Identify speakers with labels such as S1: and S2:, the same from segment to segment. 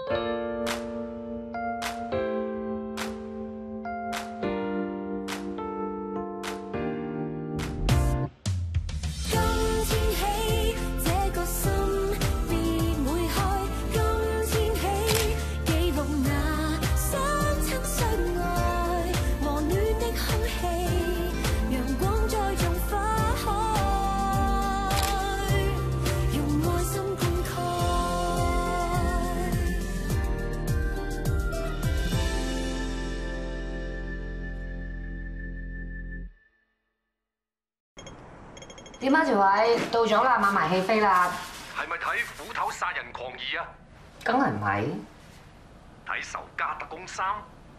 S1: 點啊，條位到咗啦，買埋戲飛啦。
S2: 係咪睇斧頭殺人狂二啊？
S1: 梗係唔係？
S2: 睇仇家特工3。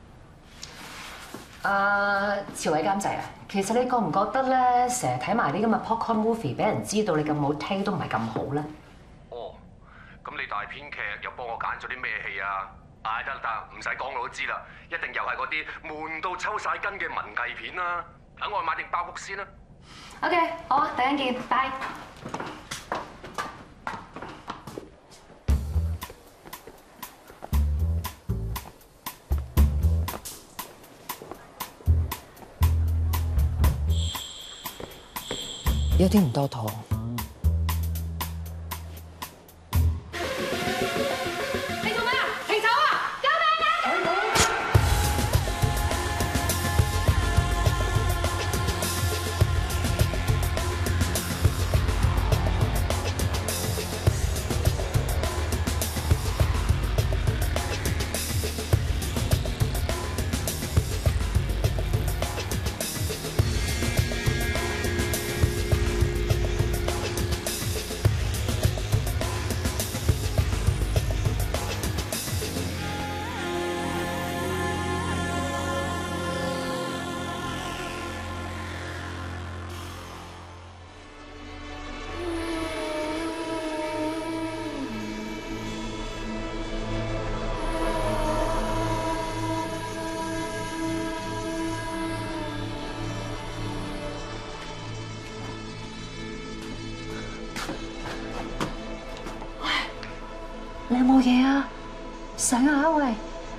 S1: 朝偉監製啊，其實你覺唔覺得咧，成日睇埋啲咁嘅 popcorn movie，俾人知道你咁冇 taste都唔係咁好咧？
S2: 哦，咁你大編劇又幫我揀咗啲咩戲啊？唉，得，唔使講我都知啦，一定又係嗰啲悶到抽晒筋嘅文藝片啦。等我去買定包谷先啦。
S1: OK， 好啊，等陣見，拜。有啲唔多妥。你做咩啊？停手啊！救命啊！你有冇嘢啊？醒下喂！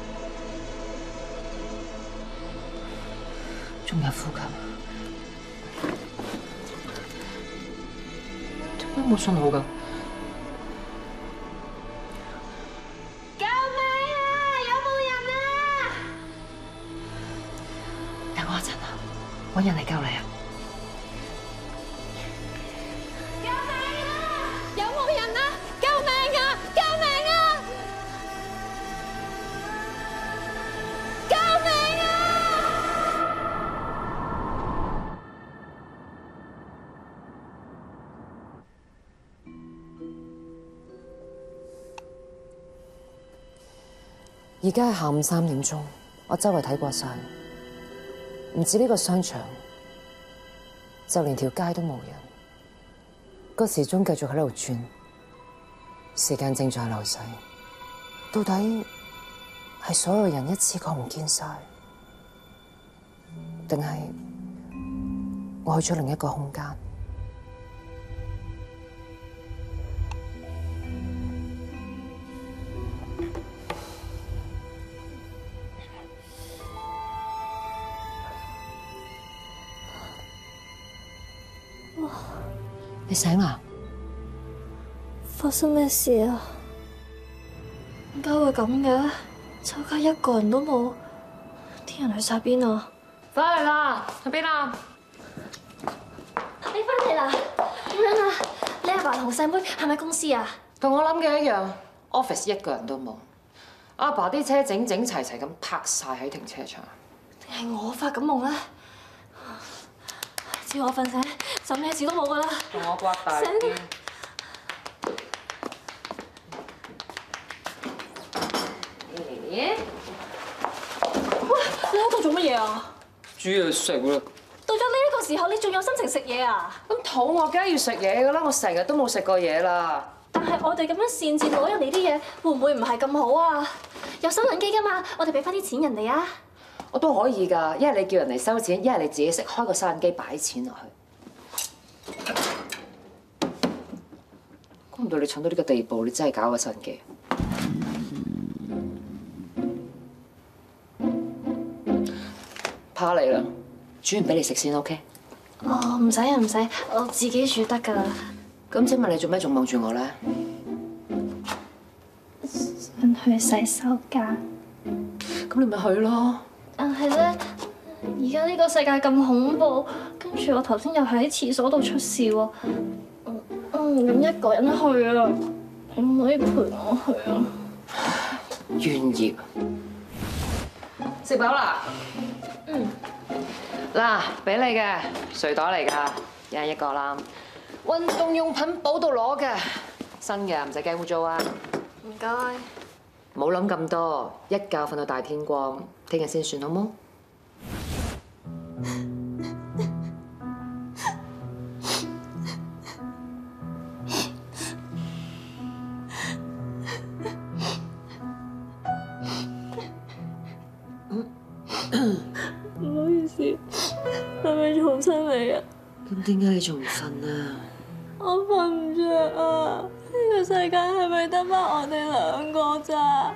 S1: 仲有呼吸，點解冇信號㗎？救命啊！有冇人啊？等我一陣啊，搵人嚟救你啊！救命啊！有冇人啊？救命啊！救命啊！救命啊！而家係下午3點鐘，我周圍睇過晒，唔止呢個商場，就連條街都冇人。個時鐘繼續喺度轉，時間正在流逝。到底係所有人一次過唔見晒，定係我去咗另一個空間？你醒啦？
S3: 發生咩事啊？點解會咁嘅？周街一個人都冇，啲人去晒邊啊？
S1: 翻嚟啦，去邊啊？
S3: 你翻嚟啦？點樣啊？你阿爸同細妹係咪公司啊？
S1: 同我諗嘅一樣 ，office 一個人都冇。阿爸啲車整整齊齊咁泊晒喺停車場。
S3: 定係我發緊夢咧？只要我瞓醒，就咩事都冇噶啦。
S1: 同我刮大啲。咦？
S3: 喂，你喺度做乜嘢啊？
S1: 煮嘢食啦。
S3: 到咗呢一個時候，你仲有心情食嘢啊？
S1: 咁肚餓梗係要食嘢噶啦，我成日都冇食過嘢啦。
S3: 但係我哋咁樣擅自攞人哋啲嘢，會唔會唔係咁好啊？有收銀機噶嘛，我哋俾翻啲錢人哋啊！
S1: 我都可以㗎，一係你叫人嚟收錢，一係你自己識開個收銀機擺錢落去。估唔到你蠢到呢個地步，你真係搞個收銀機。 怕你啦，煮完俾你食先 OK。
S3: 哦，唔使啊，唔使，我自己煮得㗎啦。
S1: 咁請問你做咩仲望住我咧？
S3: 想去洗手間。
S1: 咁你咪去咯。
S3: 但係咧，而家呢個世界咁恐怖，跟住我頭先又喺廁所度出事喎。咁一個人去啊，你唔可以陪我去啊？
S1: 願意。食飽啦？嗱，俾你嘅睡袋嚟㗎，一人一個啦。運動用品補到攞嘅，新嘅唔使驚污糟啊。
S3: 唔該。
S1: 冇諗咁多，一覺瞓到大天光，聽日先算好冇？
S3: 唔好意思，係咪嘈親你啊？
S1: 咁點解你仲唔瞓啊？
S3: 我瞓唔着啊！呢個世界係咪得返我哋兩個咋？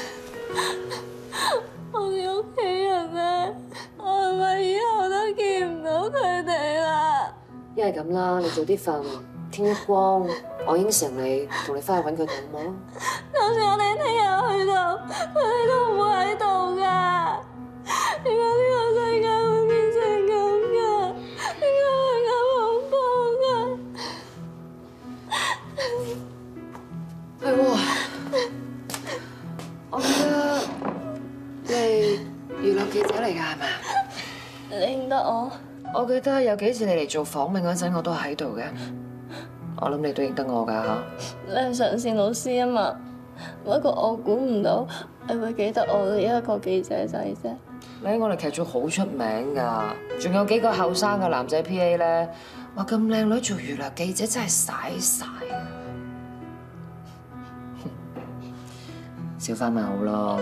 S3: 我哋屋企人咧，我係咪以後都見唔到佢哋啦？
S1: 一係咁啦，你早啲瞓，天一光，我應承你，同你翻去揾佢哋好冇？
S3: 就算我哋聽日去到，佢哋都唔會喺度噶。點解呢個世界會變成咁噶？點解會咁恐怖噶？
S1: 係喎，我記得你係娛樂記者嚟㗎，係咪啊？
S3: 你認得我？
S1: 我記得有幾次你嚟做訪問嗰陣，我都喺度嘅。我諗你都認得我㗎嚇。
S3: 你係上線老師啊嘛？不過我估唔到你會記得我呢一個記者仔啫。
S1: 你喺我哋劇組好出名㗎，仲有幾個後生嘅男仔 PA 咧，話咁靚女做娛樂記者真係嘥晒啊！少翻咪好咯。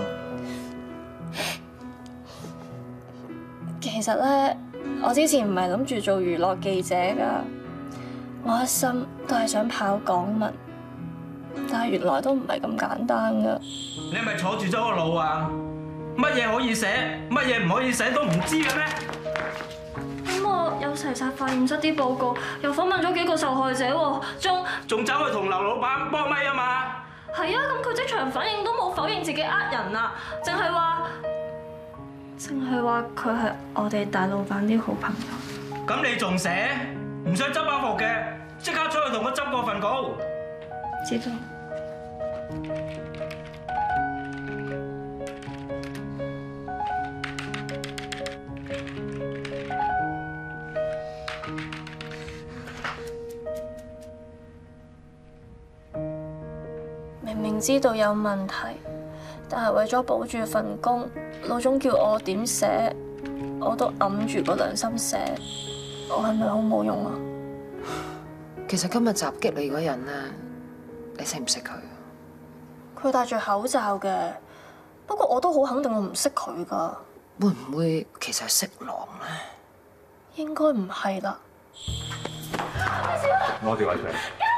S3: 其實咧，我之前唔係諗住做娛樂記者㗎，我一心都係想跑港聞，但係原來都唔係咁簡單㗎。
S4: 你係咪坐住咗個腦啊？乜嘢可以寫，乜嘢唔可以寫都唔知嘅咩？
S3: 咁我有齊晒化驗室啲報告，又訪問咗幾個受害者喎，
S4: 仲走去同劉老闆幫咪啊嘛？
S3: 係啊，咁佢即場反應都冇否認自己呃人啊，淨係話佢係我哋大老闆啲好朋友。
S4: 咁你仲寫？唔想執包袱嘅，即刻出去同我執過份稿。
S3: 知道。明明知道有問題，但係為咗保住份工，老總叫我點寫，我都揞住個良心寫。我係咪好冇用啊？
S1: 其實今日襲擊你嗰人咧，你識唔識佢？
S3: 佢戴住口罩嘅，不過我都好肯定我唔識佢噶。
S1: 會唔會其實係色狼咧？
S3: 應該唔係啦。
S5: 攞電話出嚟。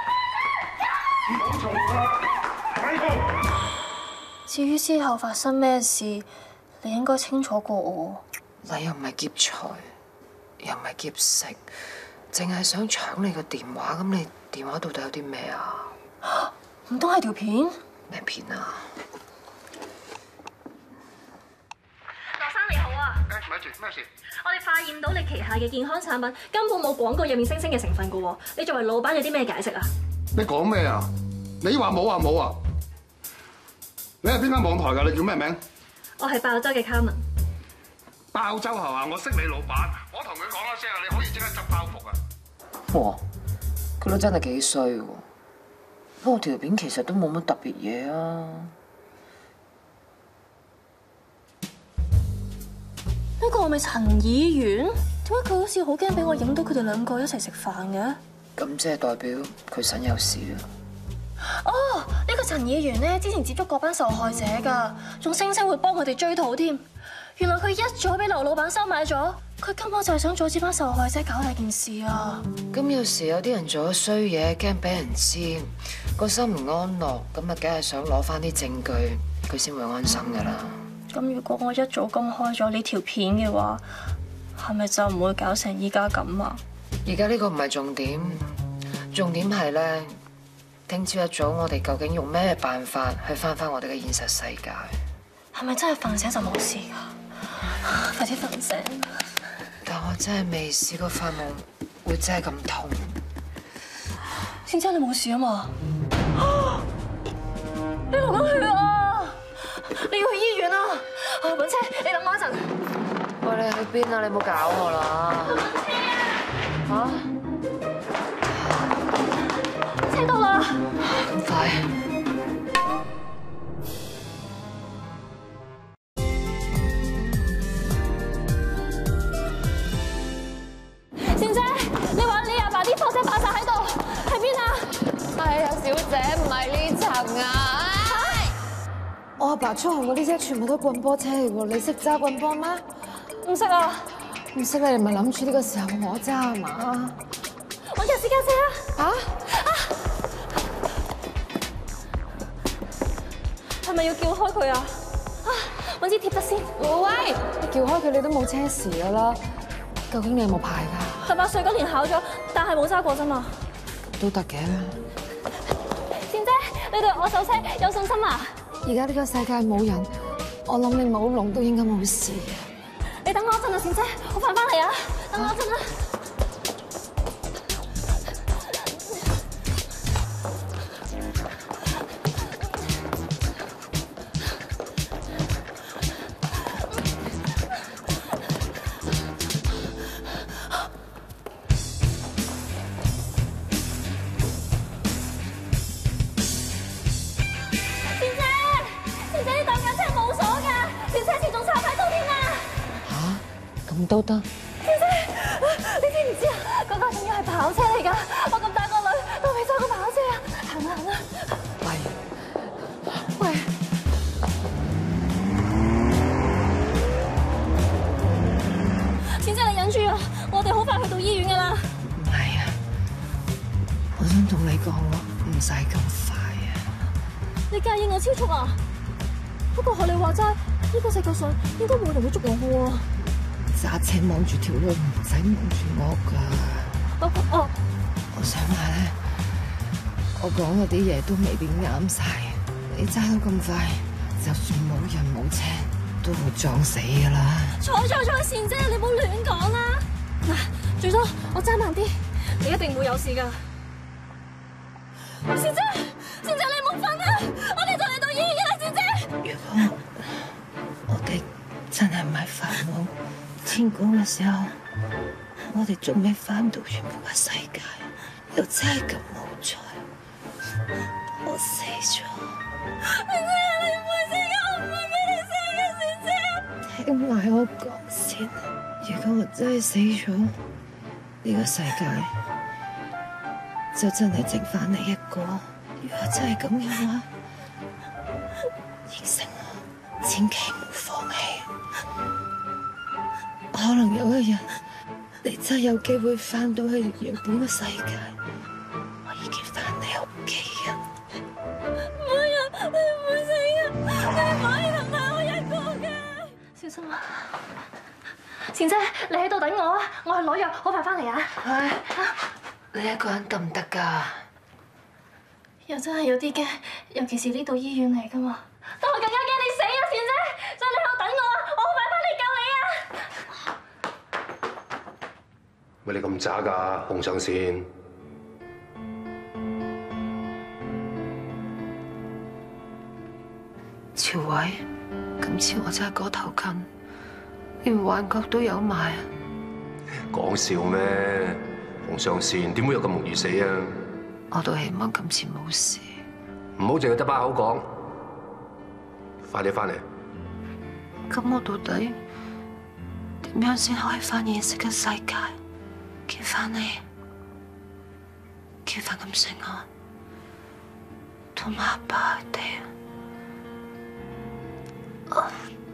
S3: 至於之後發生咩事，你應該清楚過我。
S1: 你又唔係劫財，又唔係劫色，淨係想搶你個電話。咁你電話到底有啲咩啊？
S3: 唔通係條片？
S1: 咩片啊？
S3: 羅生你好啊！
S2: 咪住，咩事？
S3: 我哋發現到你旗下嘅健康產品根本冇廣告入面聲稱嘅成分噶喎，你作為老闆有啲咩解釋啊？
S6: 你講咩啊？你話冇啊冇啊？你係邊間網台㗎？你叫咩名？
S3: 我係爆州嘅卡文。
S6: 爆州係嘛？我識你老闆，我同佢講一聲啊，你可以即刻執包袱啊！
S1: 哇！佢都真係幾衰喎。不過條片其實都冇乜特別嘢啊。
S3: 呢個係咪陳議員？點解佢好似好驚俾我影到佢哋兩個一齊食飯嘅？
S1: 咁即係代表佢想有事啊？
S3: 哦，呢個陳議員咧，之前接觸過班受害者㗎，仲聲稱會幫佢哋追討添。原來佢一早俾劉老闆收買咗，佢根本就係想阻止班受害者搞大件事啊！
S1: 咁有時有啲人做咗衰嘢，驚俾人知，個心唔安樂，咁啊，梗係想攞翻啲證據，佢先會安心㗎啦。
S3: 咁如果我一早公開咗呢條片嘅話，係咪就唔會搞成依家咁啊？
S1: 而家呢個唔係重點，重點係咧，聽朝一早我哋究竟用咩辦法去翻我哋嘅現實世界？
S3: 係咪真係瞓醒就冇事㗎？快啲瞓醒！
S1: 但我真係未試過發夢會真係咁痛。
S3: 先生，你冇事啊嘛？你流緊血啊！你要去醫院啊！揾車，你等我一陣。
S1: 喂，你去邊啊？你唔好搞我啦！嚇？
S3: 車到啦！
S1: 咁快？
S3: 善姐，你話你阿爸啲貨車擺晒喺度，喺邊啊？
S1: 係啊，小姐，唔係呢層啊！我阿爸出行嗰啲車全部都棍波車嚟喎，你識揸棍波咩？
S3: 唔識啊！
S1: 唔識你咪諗住呢個時候我揸啊嘛？
S3: 揾架私家車啊！係咪要叫開佢啊？揾支貼筆先。
S1: 喂，你叫開佢你都冇車匙噶啦，究竟你有冇牌㗎
S3: ？18歲嗰年考咗，但係冇揸過啫嘛。
S1: 都得嘅。
S3: 善姐，你對我手車有信心啊？
S1: 而家呢個世界冇人，我諗你冇聾都應該冇事。
S3: 你等我一陣啊，善姐，我快翻嚟啊！等我一陣啊。
S1: 咁都得？
S3: 小姐，你知唔知啊？嗰架仲要係跑車嚟㗎，我咁大個女都未揸過跑車啊！行啦行啦。喂，善姐你忍住啊！我哋好快去到醫院㗎啦。
S1: 唔係啊，我想同你講，我唔使咁快啊。
S3: 你介意我超速啊？不過學你話齋，呢個世界上應該冇人會捉我㗎喎。
S1: 揸車望住條路，唔使望住我㗎。我想話咧，我講嗰啲嘢都未必啱晒。你揸到咁快，就算冇人冇車，都會撞死㗎啦。
S3: 錯，善姐，你唔好亂講啦。嗱，最多我揸慢啲，你一定會有事㗎。善姐，你唔好瞓啊！我哋就嚟到醫院㗎啦，善姐。
S1: 如果我哋真係唔係發夢，天光嘅時候，我哋仲未翻到原本嘅世界，又真係咁冇彩，我死咗。善姐，你唔會死㗎，我唔會俾你死嘅，善姐。聽埋我講先，如果我真係死咗，呢個世界就真係剩翻你一個。如果真係咁嘅話，應承我，千祈唔好放棄。可能有一日，你真係有機會翻到去原本嘅世界，我已經翻你屋企啊！唔會啊，你唔會死啊！你唔可以留低我一個嘅。
S3: 小心啊！善姐，你喺度等我啊！我去攞藥，好快翻嚟啊！
S1: 唉，你一個人得唔得㗎？
S3: 又真係有啲驚，尤其是呢度醫院嚟㗎嘛。但我更加驚你死啊，善姐！所以你喺度等我啊！我好快翻嚟救你啊！
S2: 喂，你咁渣㗎，紅上線。
S1: 朝偉，今次我真係個頭近，連幻覺都有埋啊！
S2: 講笑咩？紅上線點會有咁容易死啊？
S1: 我都希望今次冇事。
S2: 唔好淨係得把口講，快啲翻嚟。
S1: 咁我到底點樣先可以翻現實嘅世界？見翻你，見翻咁成我，同埋阿爸佢哋啊！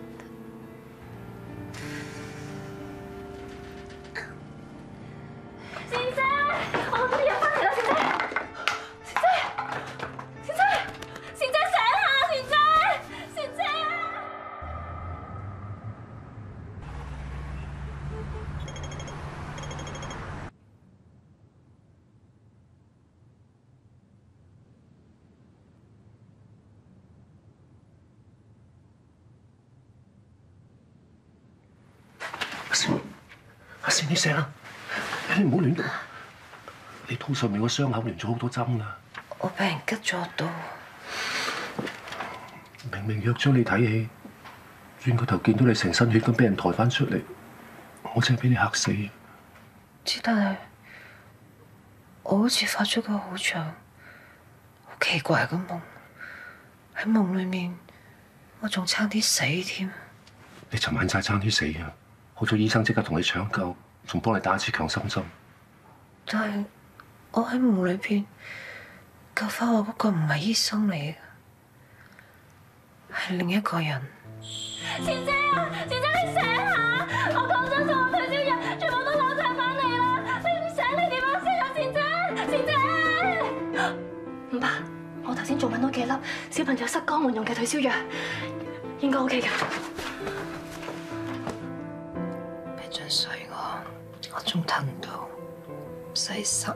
S3: 善姐，我攞啲藥翻嚟啦，善姐。善姐醒下，善姐啊！
S2: 阿善，你醒啦！你唔好亂動。你肚上面個傷口連咗好多針啦。
S1: 我俾人拮咗刀。
S2: 明明約咗你睇戲，轉個頭見到你成身血咁俾人抬翻出嚟，我真係俾你嚇死。
S1: 但係我好似發咗個好長、好奇怪嘅夢，喺夢裏面我仲差啲死添。
S2: 你尋晚真係差啲死啊！好彩醫生即刻同你搶救，仲幫你打一次強心針。
S1: 但係我喺夢裏邊救翻我嗰個唔係醫生嚟嘅，係另一個人。
S3: 錢姐啊，錢姐你醒下！我講真數，我退燒藥全部都攞晒翻嚟啦！你唔醒你點樣先啊，錢姐？錢姐！唔怕，我頭先仲揾到幾粒小朋友塞肛門用嘅退燒藥，應該 OK 㗎。
S1: 俾樽水我仲吞唔到，洗手。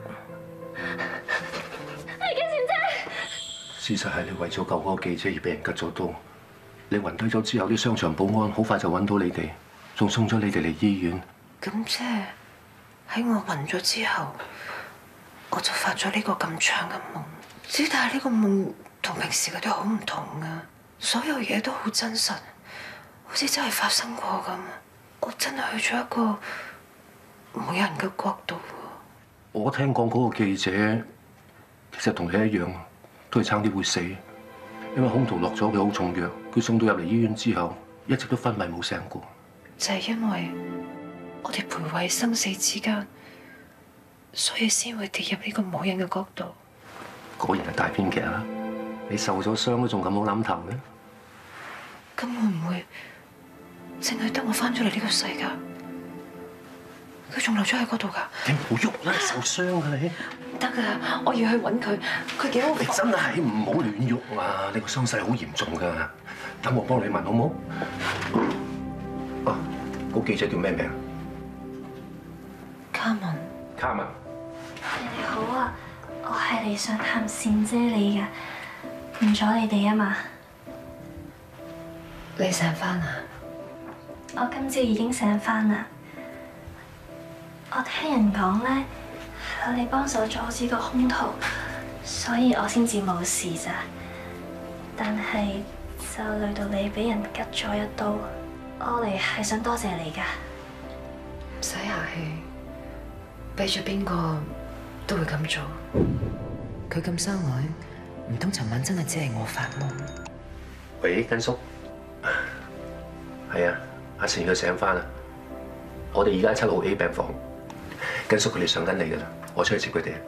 S3: 係嘅，錢姐。
S2: 事實係你為咗救嗰個記者而俾人拮咗刀。你暈低咗之後，啲商場保安好快就揾到你哋，仲送咗你哋嚟醫院。
S1: 咁即係喺我暈咗之後，我就發咗呢個咁長嘅夢。但係呢個夢同平時嗰啲好唔同啊，所有嘢都好真實，好似真係發生過咁。我真係去咗一個冇人嘅國度。
S2: 我聽講嗰個記者其實同你一樣，都係差啲會死。因為兇徒落咗佢好重藥，佢送到入嚟醫院之後，一直都昏迷冇醒過。
S1: 就係因為我哋徘徊生死之間，所以先會跌入呢個冇人嘅國度。
S2: 果然係大編劇啦！你受咗傷都仲咁好諗頭嘅。
S1: 咁會唔會淨係得我翻咗嚟呢個世界？佢仲留咗喺嗰度㗎？
S2: 你唔好喐啦！你受傷㗎你。
S1: 唔得㗎，我要去揾佢。佢幾好？
S2: 你真係唔好亂喐啊！你個傷勢好嚴重㗎。等我幫你問好唔好？啊，嗰記者叫咩名？
S1: 卡文。
S2: 卡文。
S3: 你哋好啊，我係嚟想探善姐你㗎，唔阻你哋啊嘛。
S1: 你醒返啊？
S3: 我今朝已經醒返啦。我聽人講咧，係你幫手阻止個兇徒，所以我先至冇事咋。但係就累到你俾人拮咗一刀，我嚟係想多謝你㗎。
S1: 唔使客氣，俾咗邊個都會咁做。佢咁生外，唔通尋晚真係只係我發夢？
S2: 喂，根叔。係啊，阿善佢醒返啦。我哋而家喺7號A 病房。根叔佢哋上緊嚟㗎啦，我出去接佢哋。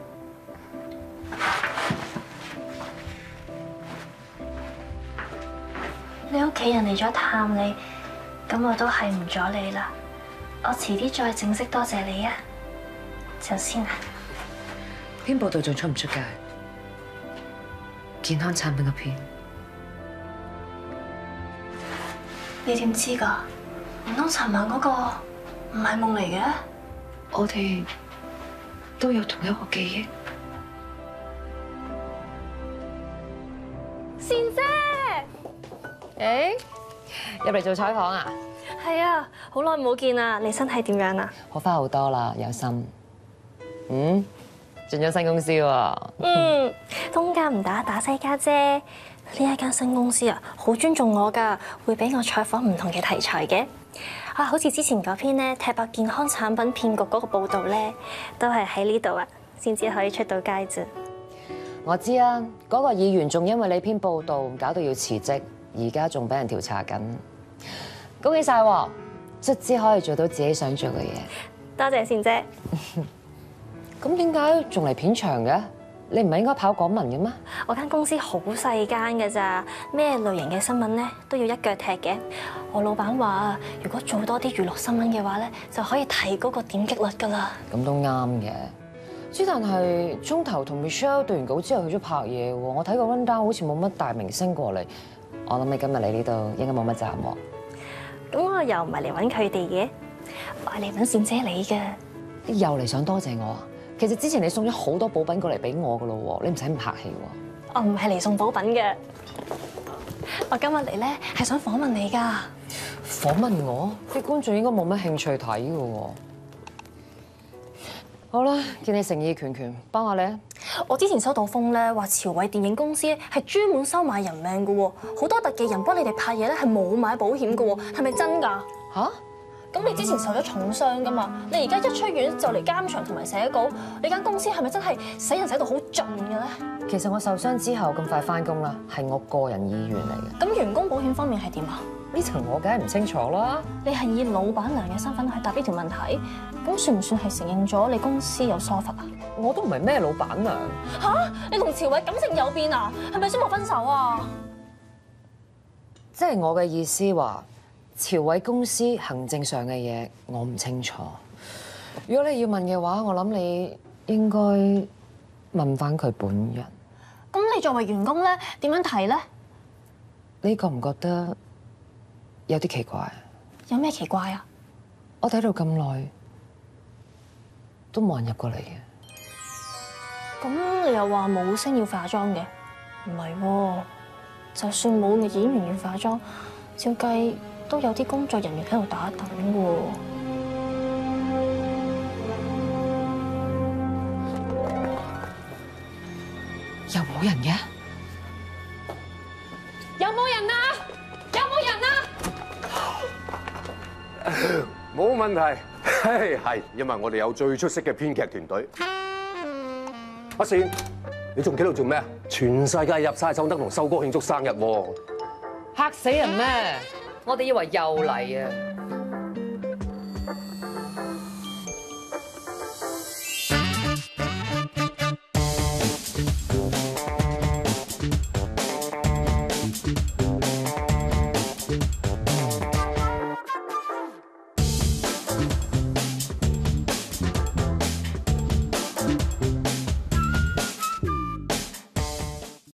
S3: 你屋企人嚟咗探你，咁我都係唔阻你啦。我遲啲再正式多謝你啊，就先啦。
S1: 篇報道仲出唔出街？健康產品嘅篇，
S3: 你點知㗎？唔通尋晚嗰個唔係夢嚟嘅？
S1: 我哋都有同一個記憶。
S3: 善姐，
S1: 入嚟做採訪啊？
S3: 係啊，好耐冇見啦，你身體點樣啊？
S1: 好返好多啦，有心。轉咗新公司喎。
S3: 東家唔打西家啫。呢一間新公司啊，好尊重我㗎，會俾我採訪唔同嘅題材嘅。啊，好似之前嗰篇咧踢爆健康產品騙局嗰個報導咧，都係喺呢度啊，先至可以出到街啫。
S1: 我知啊，嗰個議員仲因為你篇報道搞到要辭職，而家仲俾人調查緊。恭喜晒喎，卒之可以做到自己想做嘅嘢。
S3: 多謝善姐。
S1: 咁點解仲嚟片場嘅？你唔係應該跑港聞嘅咩？
S3: 我間公司好細間㗎咋，咩類型嘅新聞咧都要一腳踢嘅。我老闆話啊，如果做多啲娛樂新聞嘅話咧，就可以提高個點擊率㗎啦。
S1: 咁都啱嘅。但係鐘頭同 Michelle 對完稿之後去咗拍嘢喎，我睇個 run down 好似冇乜大明星過嚟。我諗你今日嚟呢度應該冇乜責任喎。
S3: 咁我又唔係嚟揾佢哋嘅，我係嚟揾善姐你嘅。
S1: 你又嚟想多謝我啊？其實之前你送咗好多補品過嚟俾我噶咯喎，你唔使咁客氣喎。
S3: 我唔係嚟送補品嘅，我今日嚟咧係想訪問你㗎。
S1: 訪問我？啲觀眾應該冇乜興趣睇嘅喎。 好啦，見你誠意拳拳，幫下你啊！
S3: 我之前收到風咧，話朝偉電影公司係專門收買人命嘅喎，好多特技人幫你哋拍嘢咧係冇買保險嘅喎，係咪真㗎？
S1: 吓？
S3: 咁你之前受咗重傷㗎嘛？你而家一出院就嚟監場同埋寫稿，你間公司係咪真係使人使到好盡嘅咧？
S1: 其實我受傷之後咁快翻工啦，係我個人意願嚟嘅。
S3: 咁員工保險方面係點啊？
S1: 呢層我梗係唔清楚啦。
S3: 你係以老闆娘嘅身份去答呢條問題，咁算唔算係承認咗你公司有疏忽啊？
S1: 我都唔係咩老闆娘。
S3: 嚇！你同朝偉感情有變啊？係咪宣布分手啊？
S1: 即係我嘅意思話，朝偉公司行政上嘅嘢我唔清楚。如果你要問嘅話，我諗你應該問翻佢本人。
S3: 咁你作為員工咧，點樣睇咧？
S1: 你覺唔覺得有啲奇怪？
S3: 有咩奇怪啊？
S1: 我睇到咁耐，都冇人入過嚟嘅。
S3: 咁你又話冇星要化妝嘅？唔係喎，就算冇演員要化妝，照計都有啲工作人員喺度打等喎。
S1: 又冇人嘅？有冇人啊？有冇人啊？
S2: 冇問題，係因為我哋有最出色嘅編劇團隊。阿善，你仲企度做咩啊？全世界入晒手得同修哥慶祝生日喎！
S1: 嚇死人咩？我哋以為又嚟啊！